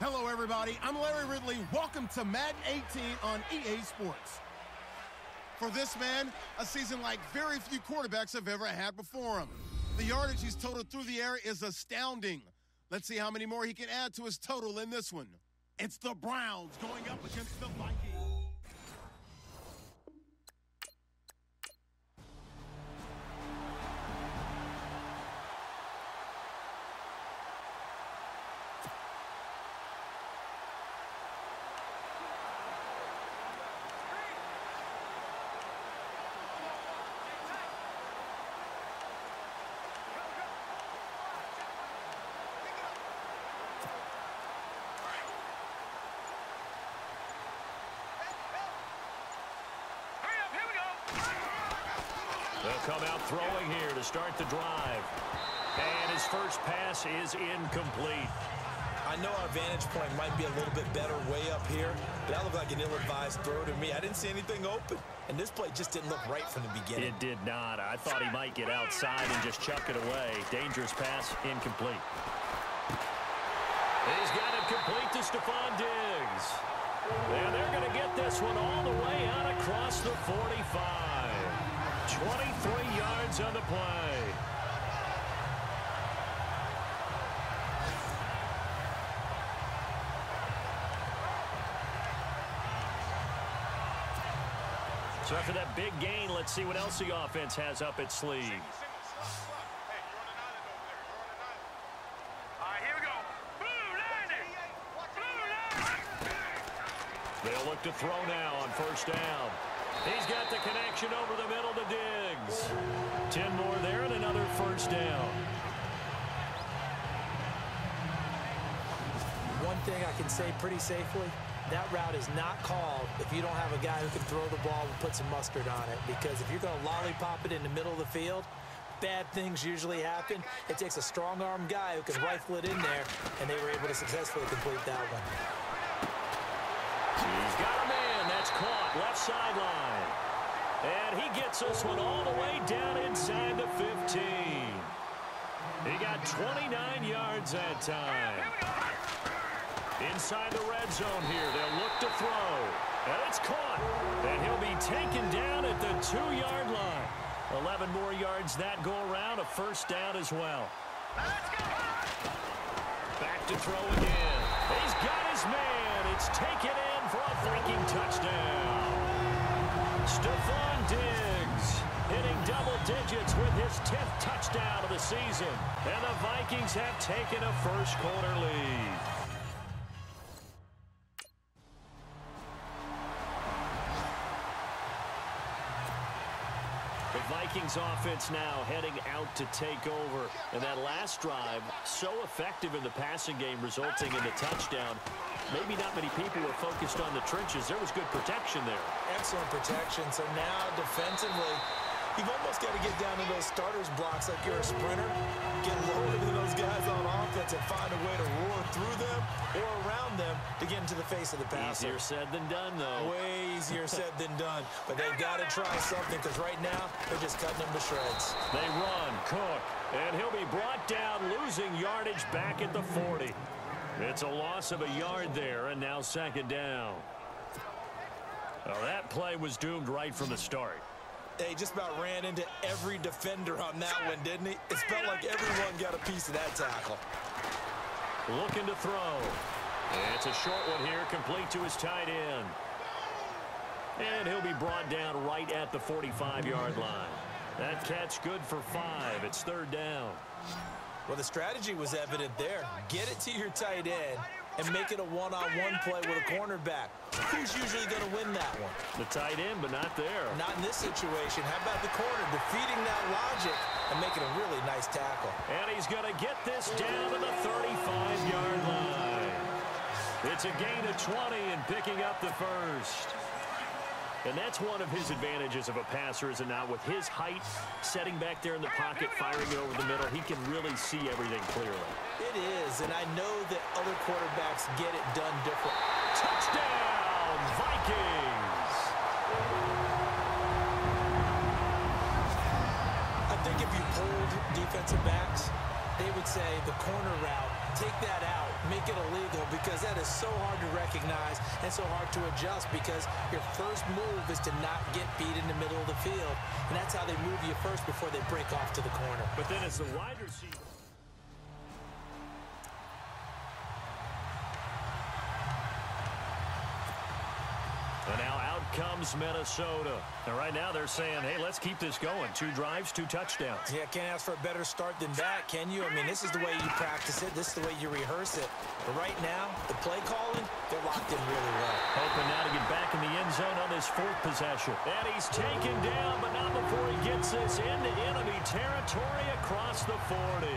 Hello, everybody. I'm Larry Ridley. Welcome to Madden 18 on EA Sports. For this man, a season like very few quarterbacks have ever had before him. The yardage he's totaled through the air is astounding. Let's see how many more he can add to his total in this one. It's the Browns going up against the Vikings. They'll come out throwing here to start the drive. And his first pass is incomplete. I know our vantage point might be a little bit better way up here, but that looked like an ill-advised throw to me. I didn't see anything open, and this play just didn't look right from the beginning. It did not. I thought he might get outside and just chuck it away. Dangerous pass, incomplete. He's got it complete to Stephon Diggs. And they're going to get this one all the way out across the 45. 23 yards on the play. So after that big gain, let's see what else the offense has up its sleeve. Here we go. They'll look to throw now on first down. He's got the connection over the middle to Diggs. 10 more there and another first down. One thing I can say pretty safely, that route is not called if you don't have a guy who can throw the ball and put some mustard on it. Because if you're going to lollipop it in the middle of the field, bad things usually happen. It takes a strong-arm guy who can rifle it in there, and they were able to successfully complete that one. He's got a man. That's caught. Left sideline. And he gets this one all the way down inside the 15. He got 29 yards that time. Inside the red zone here. They'll look to throw. And it's caught. And he'll be taken down at the 2-yard line. 11 more yards that go around. A first down as well. Back to throw again. He's got his man. It's taken in for a Viking touchdown. Stephon Diggs hitting double digits with his 10th touchdown of the season. And the Vikings have taken a first-quarter lead. The Vikings offense now heading out to take over. And that last drive, so effective in the passing game, resulting in the touchdown. Maybe not many people were focused on the trenches. There was good protection there. Excellent protection. So now defensively, you've almost got to get down to those starters blocks like you're a sprinter. Get lower than those guys on offense and find a way to roar through them or around them to get into the face of the passer. Easier said than done, though. Way easier said than done. But they've got to try something because right now they're just cutting them to shreds. They run, Cook, and he'll be brought down, losing yardage back at the 40. It's a loss of a yard there, and now second down. Well, that play was doomed right from the start. They just about ran into every defender on that one, didn't he? It felt like everyone got a piece of that tackle. Looking to throw. And it's a short one here, complete to his tight end. And he'll be brought down right at the 45-yard line. That catch good for 5. It's third down. Well, the strategy was evident there. Get it to your tight end and make it a one-on-one play with a cornerback. Who's usually going to win that one? The tight end, but not there. Not in this situation. How about the corner defeating that logic and making a really nice tackle? And he's going to get this down to the 35-yard line. It's a gain of 20 and picking up the first. And that's one of his advantages of a passer, is it not? With his height, setting back there in the pocket, firing over the middle, he can really see everything clearly. It is, and I know that other quarterbacks get it done different. Touchdown, Vikings! I think if you polled defensive backs, they would say the corner route take that out, make it illegal, because that is so hard to recognize and so hard to adjust, because your first move is to not get beat in the middle of the field. And that's how they move you first before they break off to the corner. But then as the wide receiver. And now out comes Minnesota. And right now they're saying, hey, let's keep this going. 2 drives, 2 touchdowns. Yeah, can't ask for a better start than that, can you? I mean, this is the way you practice it. This is the way you rehearse it. But right now, the play calling, they're locked in really well. Hoping now to get back in the end zone on this 4th possession. And he's taken down, but not before he gets this into enemy territory across the 40.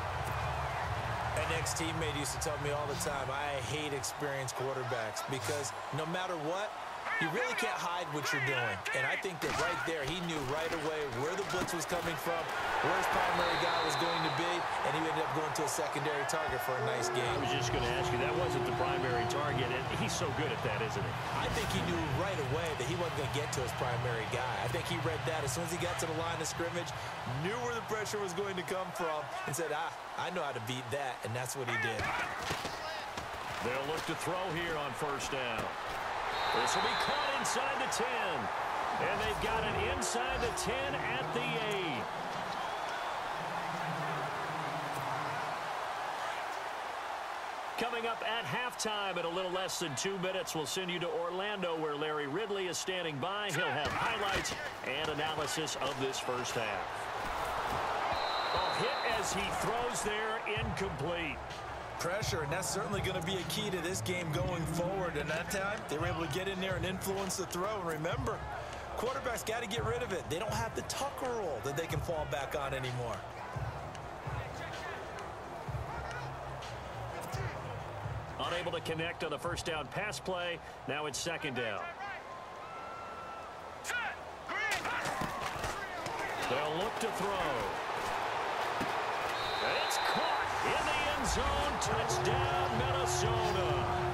An ex-teammate used to tell me all the time, I hate experienced quarterbacks, because no matter what, you really can't hide what you're doing. And I think that right there, he knew right away where the blitz was coming from, where his primary guy was going to be, and he ended up going to a secondary target for a nice game. I was just going to ask you, that wasn't the primary target, and he's so good at that, isn't he? I think he knew right away that he wasn't going to get to his primary guy. I think he read that as soon as he got to the line of scrimmage, knew where the pressure was going to come from, and said, I know how to beat that, and that's what he did. They'll look to throw here on 1st down. This will be caught inside the 10. And they've got it inside the 10 at the 8. Coming up at halftime in a little less than 2 minutes, we'll send you to Orlando, where Larry Ridley is standing by. He'll have highlights and analysis of this first half. A hit as he throws there, incomplete. Pressure, and that's certainly going to be a key to this game going forward. And that time, they were able to get in there and influence the throw. And remember, quarterbacks got to get rid of it. They don't have the tuck rule that they can fall back on anymore. Unable to connect on the 1st down pass play. Now it's 2nd down. They'll look to throw. It's caught in the end zone. Touchdown, Minnesota.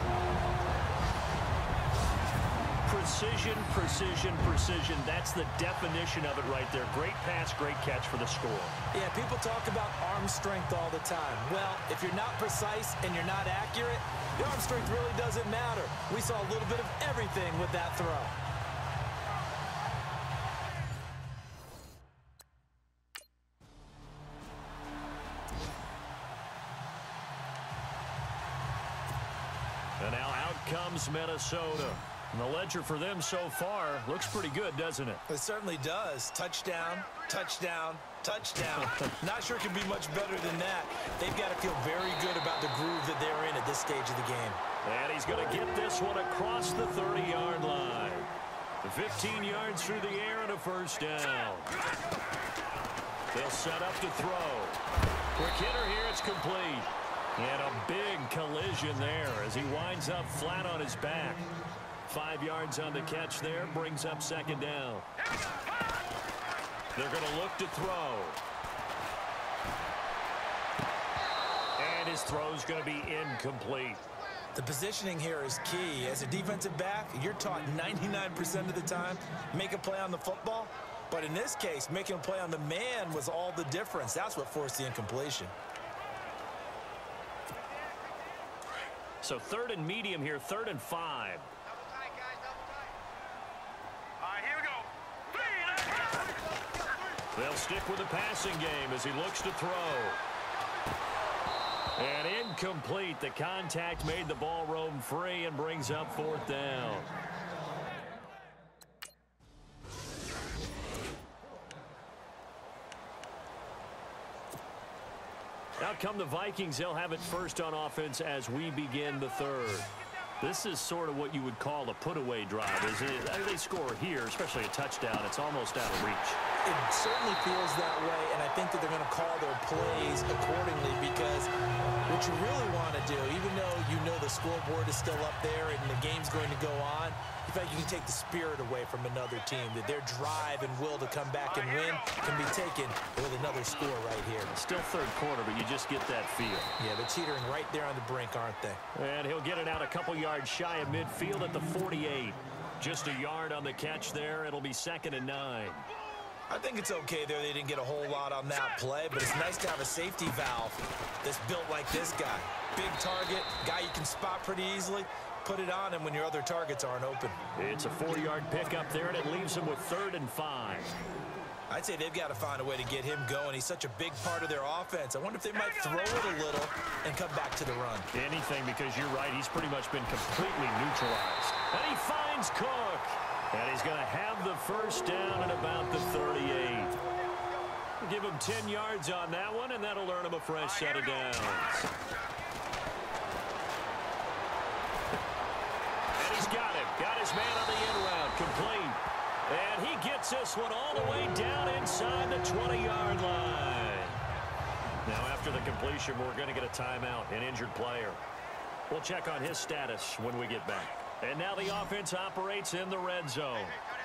Precision, precision, precision. That's the definition of it right there. Great pass, great catch for the score. Yeah, people talk about arm strength all the time. Well, if you're not precise and you're not accurate, your arm strength really doesn't matter. We saw a little bit of everything with that throw. And now out comes Minnesota. And the ledger for them so far looks pretty good, doesn't it? It certainly does. Touchdown, touchdown, touchdown. Not sure it can be much better than that. They've got to feel very good about the groove that they're in at this stage of the game. And he's going to get this one across the 30-yard line. The 15 yards through the air and a 1st down. They'll set up to throw. Quick hitter here, it's complete. And a big collision there as he winds up flat on his back. 5 yards on the catch there, brings up 2nd down. They're going to look to throw. And his throw's going to be incomplete. The positioning here is key. As a defensive back, you're taught 99% of the time, make a play on the football. But in this case, making a play on the man was all the difference. That's what forced the incompletion. So 3rd and medium here, 3rd and 5. They'll stick with the passing game as he looks to throw. And incomplete. The contact made the ball roam free and brings up 4th down. Out come the Vikings. They'll have it first on offense as we begin the 3rd. This is sort of what you would call a put-away drive, isn't it? I mean, they score here, especially a touchdown. It's almost out of reach. It certainly feels that way, and I think that they're going to call their plays accordingly, because what you really want to do, even though you know the scoreboard is still up there and the game's going to go on, you feel like you can take the spirit away from another team, that their drive and will to come back and win can be taken with another score right here. Still 3rd quarter, but you just get that feel. Yeah, they're teetering right there on the brink, aren't they? And he'll get it out a couple yards shy of midfield at the 48. Just a yard on the catch there. It'll be 2nd and 9. I think it's okay there. They didn't get a whole lot on that play, but it's nice to have a safety valve that's built like this guy. Big target, guy you can spot pretty easily. Put it on him when your other targets aren't open. It's a 4-yard pickup there, and it leaves him with 3rd and 5. I'd say they've got to find a way to get him going. He's such a big part of their offense. I wonder if they might throw it a little and come back to the run. Anything, because you're right. He's pretty much been completely neutralized. And he finds Cook. And he's going to have the first down at about the 38. Give him 10 yards on that one, and that'll earn him a fresh set of downs. And he's got him. Got his man on the end route. Complete. And he gets this one all the way down inside the 20-yard line. Now, after the completion, we're going to get a timeout, an injured player. We'll check on his status when we get back. And now the offense operates in the red zone.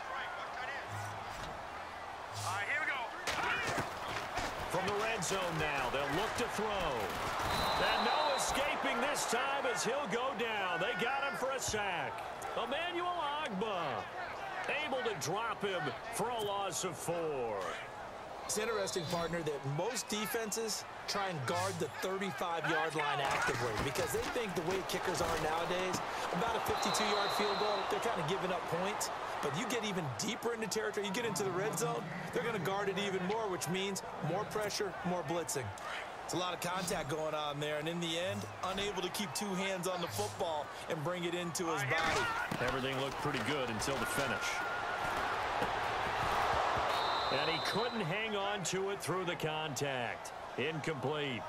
Here we go. From the red zone now, they'll look to throw. And no escaping this time as he'll go down. They got him for a sack. Emmanuel Ogbah able to drop him for a loss of 4. It's interesting, partner, that most defenses try and guard the 35-yard line actively because they think the way kickers are nowadays, about a 52-yard field goal, they're kind of giving up points. But you get even deeper into territory, you get into the red zone, they're going to guard it even more, which means more pressure, more blitzing. It's a lot of contact going on there, and in the end, unable to keep 2 hands on the football and bring it into his body. Everything looked pretty good until the finish. And he couldn't hang on to it through the contact. Incomplete.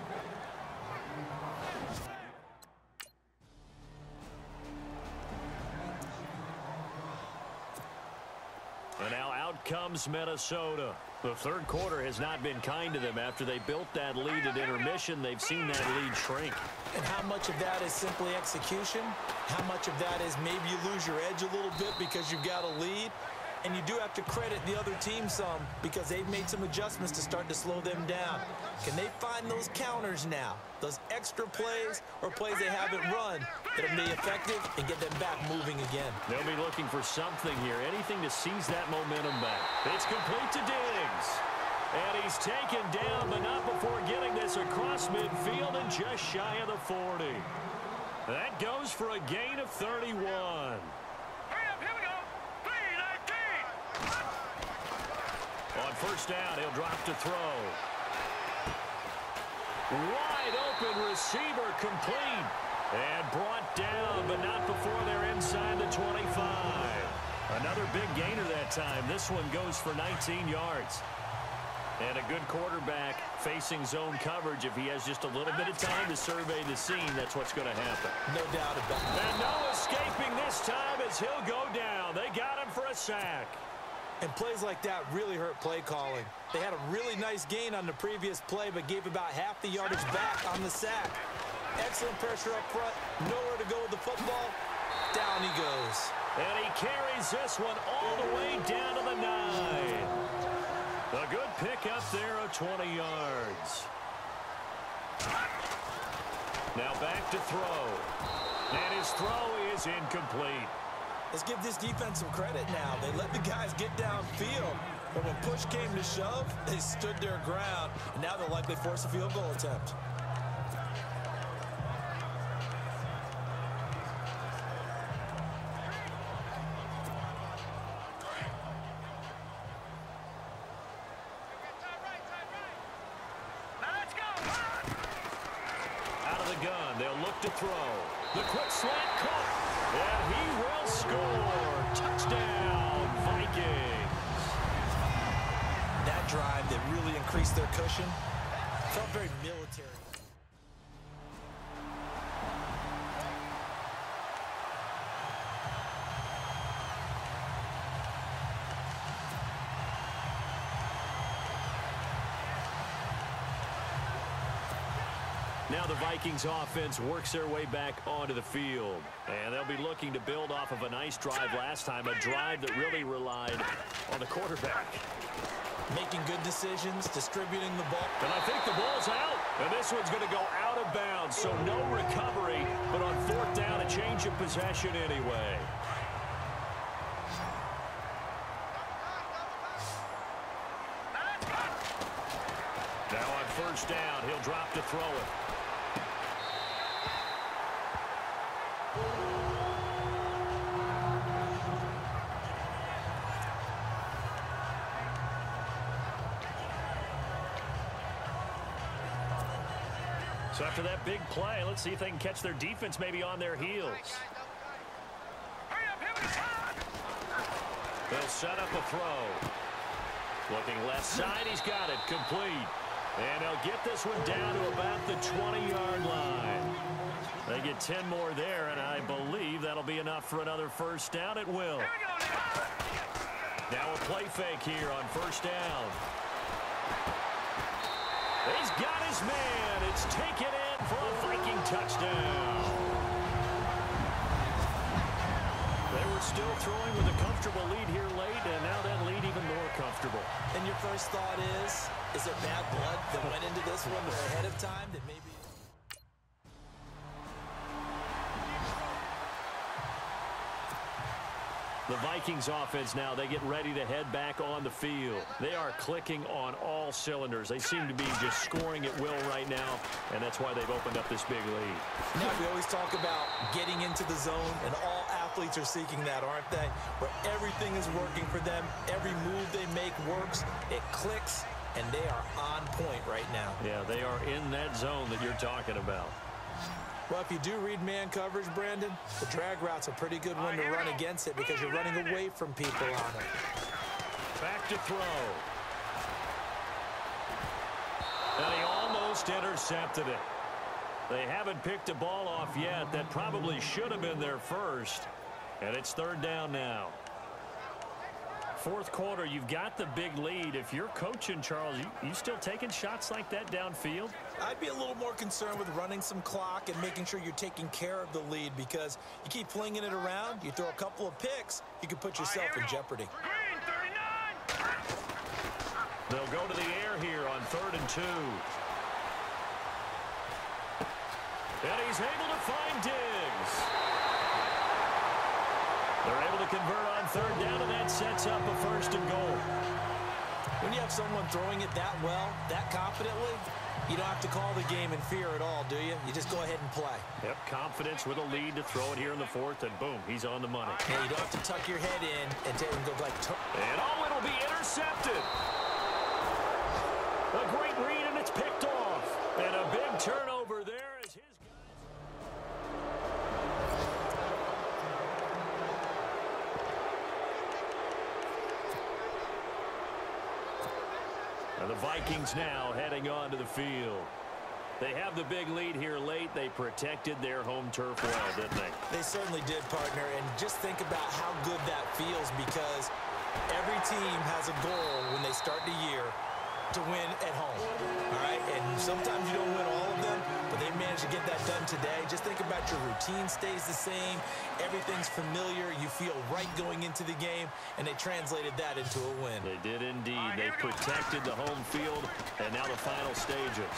And now out comes Minnesota. The third quarter has not been kind to them. After they built that lead at intermission, they've seen that lead shrink. And how much of that is simply execution? How much of that is maybe you lose your edge a little bit because you've got a lead? And you do have to credit the other team some because they've made some adjustments to start to slow them down. Can they find those counters now, those extra plays or plays they haven't run that'll be effective and get them back moving again? They'll be looking for something here, anything to seize that momentum back. It's complete to Diggs. And he's taken down, but not before getting this across midfield and just shy of the 40. That goes for a gain of 31. On first down, he'll drop to throw. Wide open receiver complete. And brought down, but not before they're inside the 25. Another big gainer that time. This one goes for 19 yards. And a good quarterback facing zone coverage. If he has just a little bit of time to survey the scene, that's what's going to happen. No doubt about it. And no escaping this time as he'll go down. They got him for a sack. And plays like that really hurt play calling. They had a really nice gain on the previous play, but gave about half the yardage back on the sack. Excellent pressure up front. Nowhere to go with the football. Down he goes. And he carries this one all the way down to the 9. A good pickup there of 20 yards. Now back to throw. And his throw is incomplete. Let's give this defense some credit now. They let the guys get downfield, but when push came to shove, they stood their ground, and now they'll likely force a field goal attempt. Out of the gun, they'll look to throw. The quick slant caught. And he will score. Touchdown, Vikings. That drive that really increased their cushion felt very military. Now the Vikings offense works their way back onto the field. And they'll be looking to build off of a nice drive last time, a drive that really relied on the quarterback. Making good decisions, distributing the ball. And I think the ball's out. And this one's going to go out of bounds, so no recovery. But on fourth down, a change of possession anyway. first down. He'll drop to throw it. So after that big play, let's see if they can catch their defense maybe on their heels. They'll set up a throw. Looking left side, he's got it, complete. And they'll get this one down to about the 20-yard line. They get 10 more there, and I believe that'll be enough for another first down. It will. Now a play fake here on first down. He's got his man. It's taken in for a Viking touchdown. They were still throwing with a comfortable lead here late, and now that lead even more comfortable. And your first thought is it bad blood that went into this one ahead of time that maybe... The Vikings offense now, they get ready to head back on the field. They are clicking on all cylinders. They seem to be just scoring at will right now, and that's why they've opened up this big lead. Now, we always talk about getting into the zone, and all athletes are seeking that, aren't they? Where everything is working for them, every move they make works, it clicks, and they are on point right now. Yeah, they are in that zone that you're talking about. Well, if you do read man coverage, Brandon, the drag route's a pretty good one to run against it because you're running away from people on it. Back to throw. And he almost intercepted it. They haven't picked a ball off yet. That probably should have been their first. And it's third down now. Fourth quarter, you've got the big lead. If you're coaching, Charles, you still taking shots like that downfield? I'd be a little more concerned with running some clock and making sure you're taking care of the lead because you keep flinging it around, you throw a couple of picks, you could put yourself in jeopardy. Green, 39. They'll go to the air here on 3rd and 2. And he's able to find Diggs. They're able to convert on 3rd down, and that sets up a 1st and goal. When you have someone throwing it that well, that confidently, you don't have to call the game in fear at all, do you? You just go ahead and play. Yep, confidence with a lead to throw it here in the 4th, and boom, he's on the money. Yeah, you don't have to tuck your head in and take and go like... And it'll be intercepted. A great read, and it's picked off. And a big turnover there as his... And the Vikings now heading onto the field. They have the big lead here late. They protected their home turf well, didn't they? They certainly did, partner. And just think about how good that feels because every team has a goal when they start the year to win at home. All right? And sometimes you don't win all of them, but they managed to get that done today. Just think about your routine stays the same. Everything's familiar. You feel right going into the game, and they translated that into a win. They did indeed. They protected the home field, and now the final stages.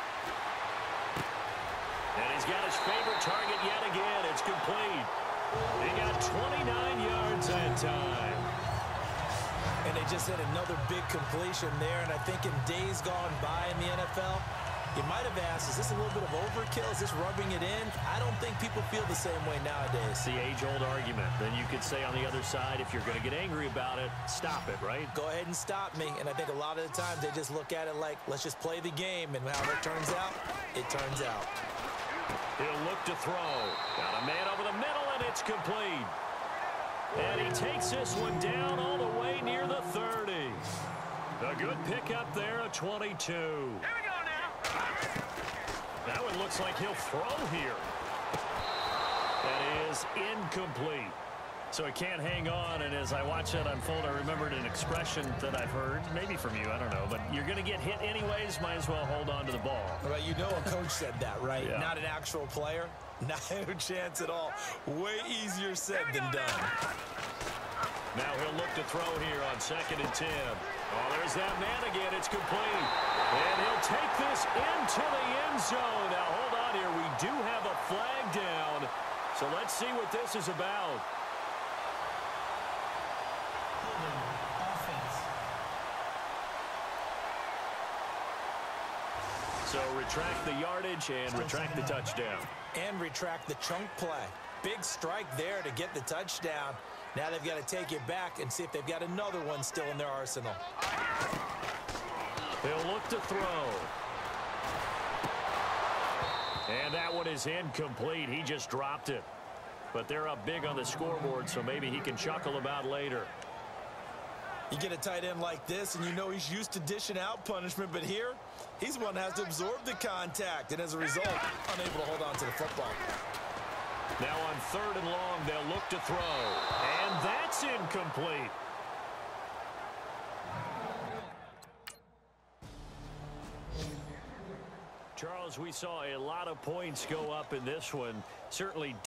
And he's got his favorite target yet again. It's complete. He got 29 yards that time. And they just had another big completion there. And I think in days gone by in the NFL, you might have asked, is this a little bit of overkill? Is this rubbing it in? I don't think people feel the same way nowadays. It's the age-old argument. Then you could say on the other side, if you're going to get angry about it, stop it, right? Go ahead and stop me. And I think a lot of the times they just look at it like, let's just play the game. And however it turns out, it turns out. He'll look to throw. Got a man over the middle, and it's complete. And he takes this one down all the way near the 30. A good pickup there, a 22. Here we go now. That one looks like he'll throw here. That is incomplete. So he can't hang on, and as I watch that unfold, I remembered an expression that I've heard, maybe from you, I don't know, but you're going to get hit anyways, might as well hold on to the ball. Well, you know a coach said that, right? Yeah. Not an actual player. Not a chance at all. Way easier said than done. Now he'll look to throw here on 2nd and 10. Oh, there's that man again. It's complete. And he'll take this into the end zone. Now, hold on here. We do have a flag down. So let's see what this is about. So retract the yardage and retract the touchdown. And retract the chunk play. Big strike there to get the touchdown. Now they've got to take it back and see if they've got another one still in their arsenal. They'll look to throw. And that one is incomplete. He just dropped it. But they're up big on the scoreboard, so maybe he can chuckle about later. You get a tight end like this, and you know he's used to dishing out punishment, but here, he's the one that has to absorb the contact, and as a result, unable to hold on to the football. Now on 3rd and long, they'll look to throw. And that's incomplete. Charles, we saw a lot of points go up in this one. Certainly